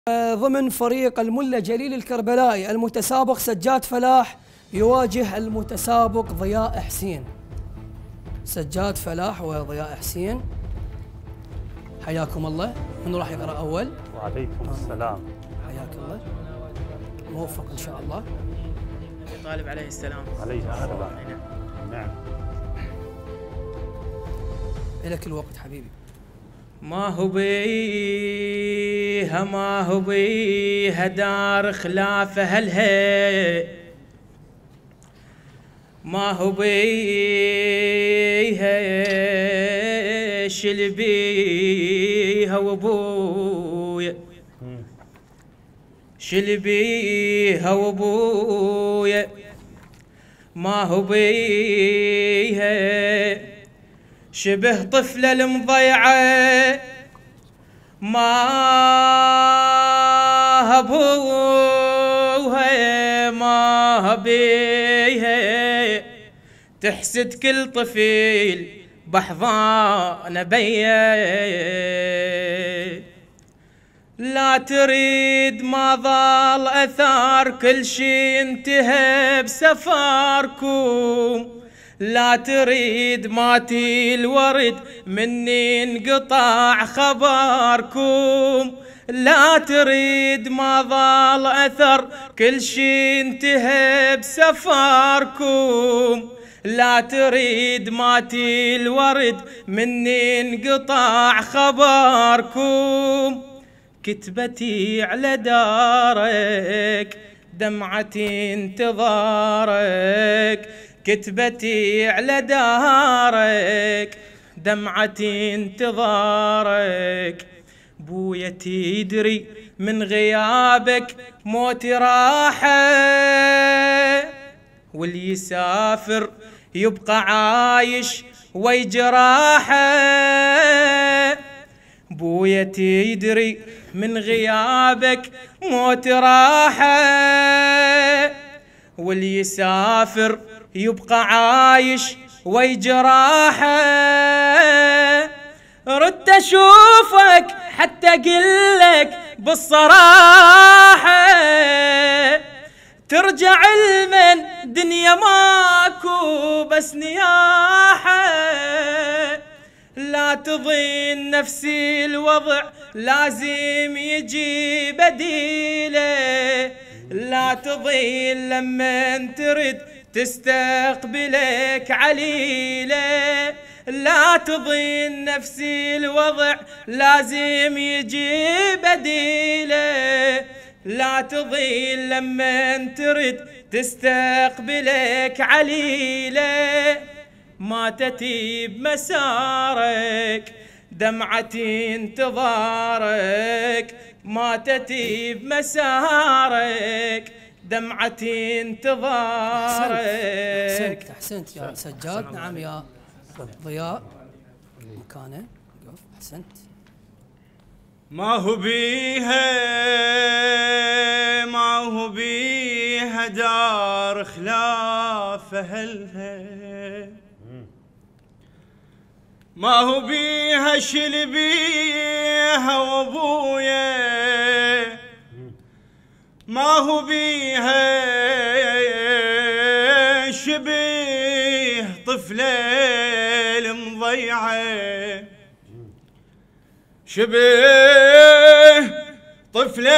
ضمن فريق الملا جليل الكربلائي المتسابق سجاد فلاح يواجه المتسابق ضياء حسين. سجاد فلاح وضياء حسين، حياكم الله. من راح يقرأ أول؟ وعليكم السلام. حياك الله، موفق إن شاء الله. أبي طالب عليه السلام. عليه السلام. نعم. إلك الوقت حبيبي. ما هو بيها دار خلاف أهلها، ما هو بيها شل بيها وابويا، شل بيها وابويا، ما هو بيها شبه طفلة المضيعة، ما هبوها ما بيها تحسد كل طفل بحضان بيه، لا تريد ما ظل أثار كل شي انتهى بسفاركم، لا تريد ماتي الورد مني انقطع خبركم، لا تريد ما ظل أثر كل شي انتهى بسفاركم، لا تريد ماتي الورد مني انقطع خبركم، كتبتي على دارك دمعتي انتظارك، كتبتي على دارك دمعتي انتظارك، بويا تدري من غيابك موتي راحة، واللي يسافر يبقى عايش ويجراحه، بويا تدري من غيابك موتي راحة، واللي يسافر يبقى عايش ويجراحه، رد اشوفك حتى اقلك بالصراحة، ترجع المن دنيا ماكو بس نياحة، لا تظن نفسي الوضع لازم يجي بديله، لا تظن لما ترد تستقبلك عليله، لا تظن نفسي الوضع لازم يجي بديله، لا تظن لما ترد تستقبلك عليله، ماتتي بمسارك دمعتي انتظارك، ماتتي بمسارك دمعتي انتظارك. أحسنت يا سجاد. نعم يا ضياء، مكانه. أحسنت. ما هو بيها دار خلاف أهلها، ما هو بيها شل بيها وابويا، ما هو بيها شبيه طفلة المضيعة، شبيه طفلة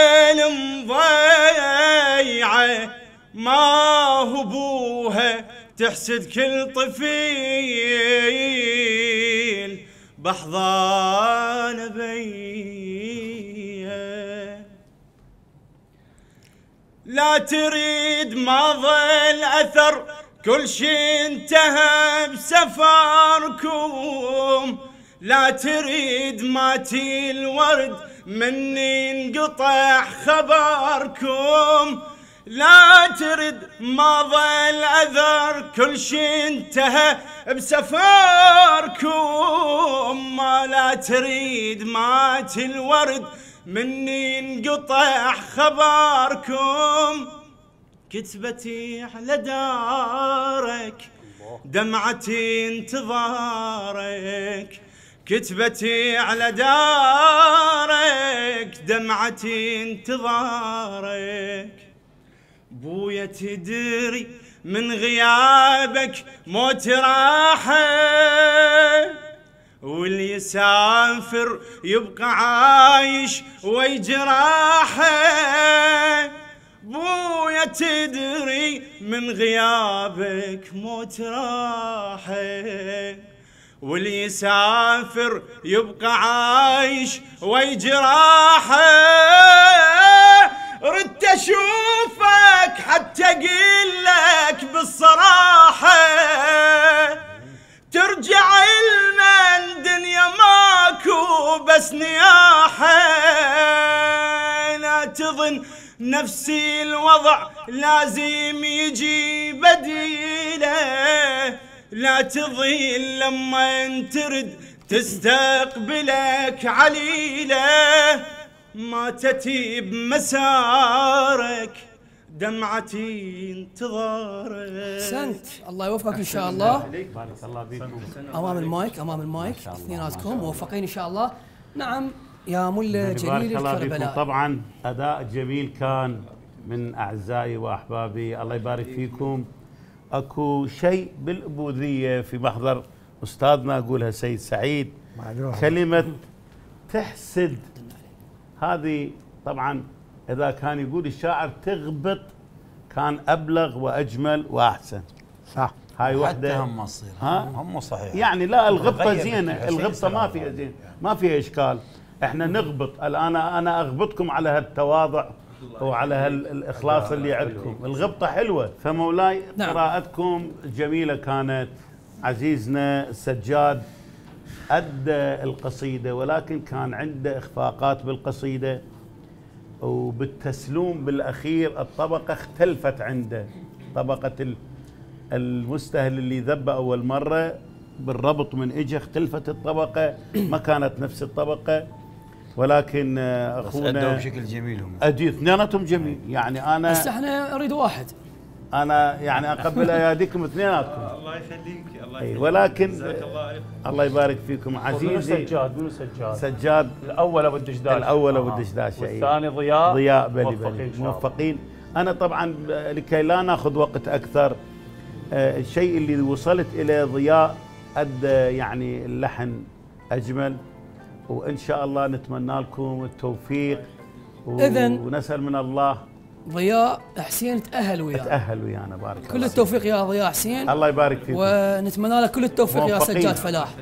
المضيعة، ما هو بوها تحسد كل طفيل بحضان بيه، لا تريد ما ظل أثر كل شي انتهى بسفركم، لا تريد ماتي الورد مني انقطع خبركم، لا ترد ما ظل أثر كل شي انتهى بسفركم، ما لا تريد ماتي الورد مني انقطع خبركم، كتبتي على دارك دمعتي انتظارك، كتبتي على دارك، دمعتي انتظارك. بويا تدري من غيابك موت راحه، واللي يسافر يبقى عايش ويجراحه. بويا تدري من غيابك موت راحه، واللي يسافر يبقى عايش ويجراحه. ردت اشوفك حتى اقول لك بالصراحه، ترجع لنا الدنيا ماكو بس نياحه. لا تظن نفسي الوضع لازم يجي بديله، لا تظن لما ترد تستقبلك عليله. ماتتي بمسارك، دمعتي انتظارك. احسنت، الله يوفقك ان شاء الله. بارك الله فيكم. امام المايك، امام المايك، اثنيناتكم موفقين ان شاء الله. نعم يا ملا جليل بارك الله فيكم. الكربلاء. طبعا اداء جميل كان من اعزائي واحبابي، الله يبارك فيكم. اكو شيء بالابوذيه في محضر استاذنا اقولها سيد سعيد، كلمه تحسد. هذه طبعا اذا كان يقول الشاعر تغبط كان ابلغ واجمل واحسن. صح. هاي وحده هم تصير هم صحيح. يعني لا، الغبطه زينه، الغبطه ما فيها زين، ما فيها اشكال. احنا نغبط الان، انا اغبطكم على هالتواضع وعلى هالاخلاص اللي عندكم. الغبطه حلوه. فمولاي نعم. قراءتكم جميله كانت. عزيزنا السجاد أدى القصيدة، ولكن كان عنده إخفاقات بالقصيدة، وبالتسلوم بالأخير الطبقة اختلفت عنده. طبقة المستهل اللي ذب أول مرة بالربط من إجه اختلفت الطبقة، ما كانت نفس الطبقة. ولكن أخونا بشكل جميل هم أجي اثنيناتهم جميل. يعني أنا بس احنا نريد واحد. أنا يعني أقبل أياديكم اثنيناتكم. الله يخليك، الله أي، يخليك. ولكن جزاك الله ألف. الله يبارك فيكم. عزيزي سجاد، منو سجاد؟ سجاد الاول ابو الدشداش، الاول ابو الدشداش، والثاني ضياء. ضياء بلي موفقين بلي إن شاء الله. موفقين. انا طبعا لكي لا ناخذ وقت اكثر، الشيء اللي وصلت الى ضياء ادى يعني اللحن اجمل، وان شاء الله نتمنى لكم التوفيق. إذن ونسال من الله ضياء حسين تأهل ويانا. تأهل ويانا. بارك كل التوفيق يا ضياء حسين، الله يبارك فيكم. ونتمنى لك كل التوفيق يا موفقين. سجاد فلاح.